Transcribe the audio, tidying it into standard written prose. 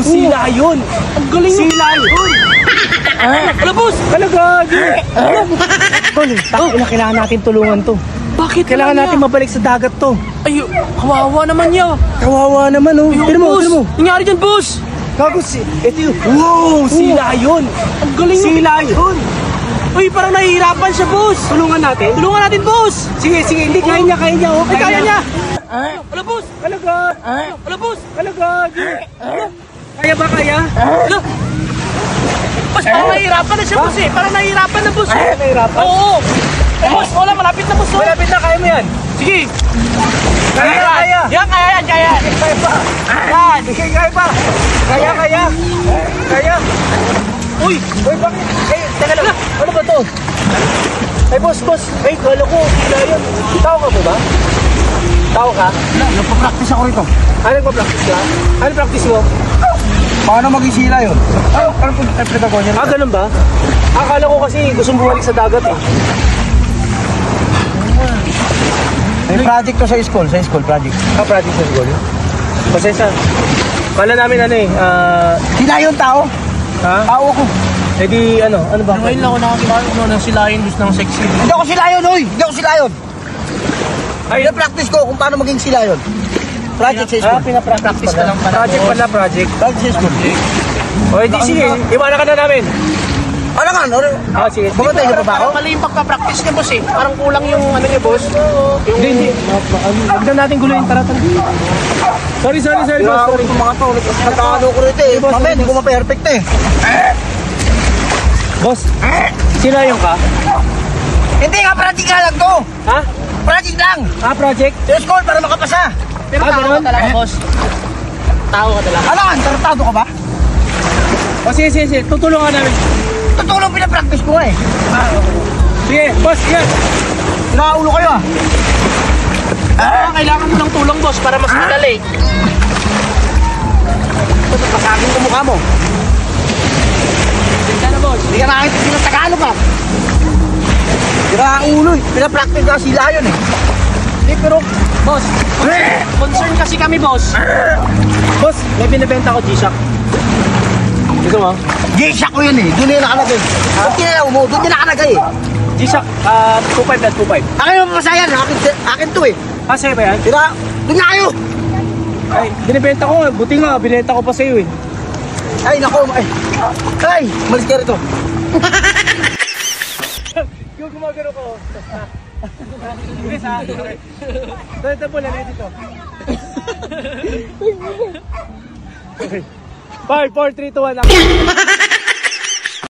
sila yun. Ang galing mo. Sila yun. Ala, boss! Talaga, Tol, kailangan natin tulungan to. Bakit? Kailangan natin mabalik sa dagat to. Ay, kawawa naman niya. Kawawa naman, oh. Tira mo. Nangyari dyan, boss. Gago, ito yun. Wow, sila yun. Ang galing mo. Sila yun. Uy, parang nahihirapan siya, boss. Tulungan natin, boss. Sige, hindi. Kaya niya, oh. Ay, kaya niya. Ala, boss. Talaga. Ala, boss. Talaga. Kaya ba, kaya? Ala. Boss, parang nahihirapan na siya, boss, eh. Parang nahihirapan na, boss. Nahihirapan? Oo. Eh, boss, wala. Malapit na, boss. Malapit na. Kaya mo yan. Sige. Kaya. Yan, kaya. Kaya pa. Yan. Sige, kaya pa. Kaya. Uy, bakit? Eh, teka lang. Ano ba to? Ay, boss. Ay, kala ko. Sila yan. Tao ka po ba? Tao ka? Nagpa-practice ako rito. Nagpa-practice ka? Ano practice mo? Paano maging sila yun? Ano po interpreta ko niya? Ganun ba? Akala ko kasi gusto bumalik sa dagat eh. May project to sa school project. Project sa school? Pasensya. Kala namin Sila yun tao? Ha? Tao ako. Eh di ano ba? Ngayon lang ako nakakita ng silayan gusto ng sexy. Hindi ako sila yun, hoy! Hindi ako sila yun! Ay, pina-practice ko kung paano maging sila yun. Project sa school. Pina-practice ka lang pala. Project. Project sa school. O, di sige. Iwanan ka na namin. Ano nga? Sige. Bumatay niyo pa ba ako? Mali yung pagpa-practice niya, boss, eh. Parang kulang yung ano niya, boss. Hindi. Huwag na natin guluhin. Tara. Sorry, boss. Sorry. Mga to, nagkakano ko rito eh. Mamaya, hindi ko ma-perfect eh. Boss, sila yung ka? Hindi nga, project nga lang to. Ha? Project lang. Project? Sa school para makapasa. Pero tao ka talaga, boss. Tao ka talaga. Ano nga, tartado ka ba? O sige. Tutulungan namin. Tutulong pina-practice ko eh. Sige, boss, yan. Nakaulo kayo ah. Kailangan mo ng tulong, boss, para mas madali. Pasagin ko mukha mo. Sige na, boss. Hindi ka nakakita sila Tagalog ka. Sira ang ulo eh. Pina-practice na sila yun eh. Hindi, pero, boss, concern kasi kami, boss. Boss, may binibenta ko G-Shock. Gusto mo? G-Shock ko yun eh. Doon yun nakalagay. Kung kinalaw mo, doon yun nakalagay eh. G-Shock, 2.5 na 2.5. Akin mo papasayan. Akin to eh. Sa'yo ba yan? Sira, doon na kayo. Ay, binibenta ko nga. Buti nga, binenta ko pa sa'yo eh. Ay, nako. Ay, malis ka rito. Yung gumagano ko. Bilis ha. Ito po, lalay dito. 5, 4, 3, 2, 1.